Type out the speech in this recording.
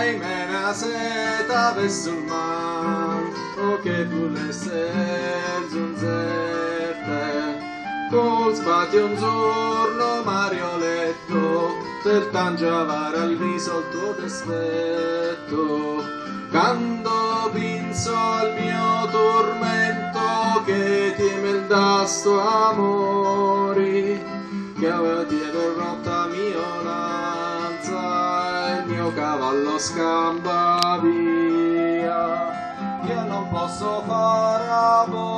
e mena seta verso il mare, o che volesse zunzerte. Col spazio un giorno Marioletto, per tangiavare al viso il tuo dispetto, quando penso al mio tormento che ti sto amori, che avete rotta mia lanza e il mio cavallo scamba via. Io non posso fare amore